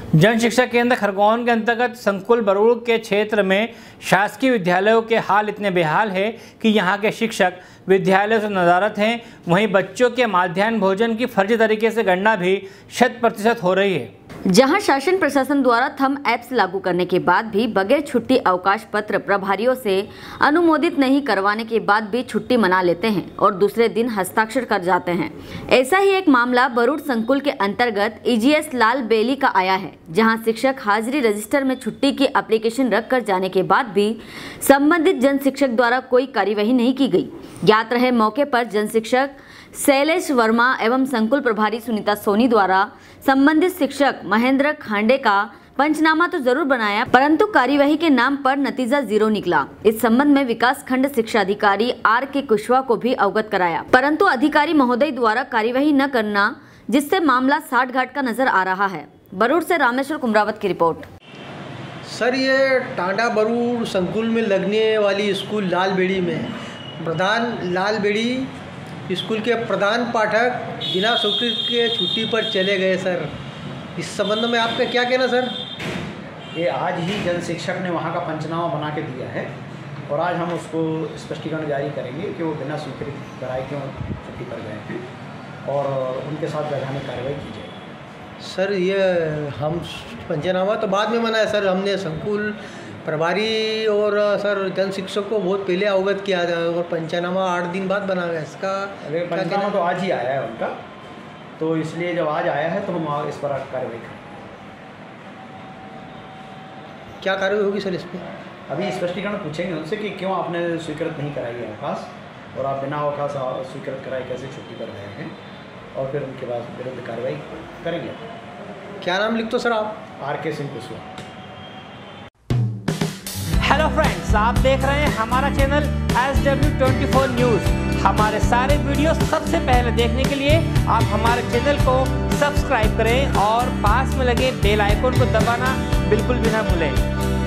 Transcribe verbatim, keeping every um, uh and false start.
जन शिक्षा केंद्र खरगोन के अंतर्गत संकुल बरूड़ के क्षेत्र में शासकीय विद्यालयों के हाल इतने बेहाल है कि यहाँ के शिक्षक विद्यालयों से नदारत हैं। वहीं बच्चों के माध्याह्न भोजन की फर्जी तरीके से गणना भी शत प्रतिशत हो रही है। जहां शासन प्रशासन द्वारा थंब ऐप्स लागू करने के बाद भी बगैर छुट्टी अवकाश पत्र प्रभारियों से अनुमोदित नहीं करवाने के बाद भी छुट्टी मना लेते हैं और दूसरे दिन हस्ताक्षर कर जाते हैं। ऐसा ही एक मामला बरूड़ संकुल के अंतर्गत ईजीएस लाल बेली का आया है, जहां शिक्षक हाजिरी रजिस्टर में छुट्टी की एप्लीकेशन रख कर जाने के बाद भी संबंधित जन शिक्षक द्वारा कोई कार्यवाही नहीं की गई। ज्ञात रहे मौके पर जन शिक्षक शैलेश वर्मा एवं संकुल प्रभारी सुनीता सोनी द्वारा संबंधित शिक्षक महेंद्र खांडे का पंचनामा तो जरूर बनाया, परंतु कार्यवाही के नाम पर नतीजा जीरो निकला। इस संबंध में विकास खंड शिक्षा अधिकारी आर के कुशवाहा को भी अवगत कराया, परंतु अधिकारी महोदय द्वारा कार्यवाही न करना, जिससे मामला साठ घाट का नजर आ रहा है। बरूड़ से रामेश्वर कुमरावत की रिपोर्ट। सर, ये टांडा बरूड़ संकुल में लगने वाली स्कूल लालबेड़ी में प्रधान लालबेड़ी स्कूल के प्रधान पाठक बिना स्वीकृति के छुट्टी पर चले गए। सर, इस संबंध में आपका क्या कहना सर? ये आज ही जन शिक्षक ने वहाँ का पंचनामा बना के दिया है और आज हम उसको स्पष्टीकरण जारी करेंगे कि वो बिना स्वीकृति कराए क्यों छुट्टी पर गए हैं और उनके साथ वैधानिक कार्रवाई की जाएगी। सर, ये हम पंचनामा तो बाद में मना है सर, हमने संकुल प्रभारी और सर जन शिक्षक को बहुत पहले अवगत किया था और पंचनामा आठ दिन बाद बना गया। इसका पंचनामा तो आज ही आया है उनका, तो इसलिए जब आज आया है तो हम इस पर कार्रवाई करें। क्या कार्रवाई होगी सर इस पर? अभी स्पष्टीकरण पूछेंगे उनसे कि क्यों आपने स्वीकृत नहीं कराई है अवकाश और आप बिना अवकाश स्वीकृत कराए कैसे छुट्टी पर गए हैं, और फिर उनके बाद विरुद्ध कार्रवाई करेंगे। क्या नाम लिख दो सर आप? आर के सिंह कुशवाहा। हेलो फ्रेंड्स, आप देख रहे हैं हमारा channel S W twenty four news. हमारे सारे वीडियो सबसे पहले देखने के लिए आप हमारे चैनल को सब्सक्राइब करें और पास में लगे बेल आइकन को दबाना बिल्कुल भी ना भूलें।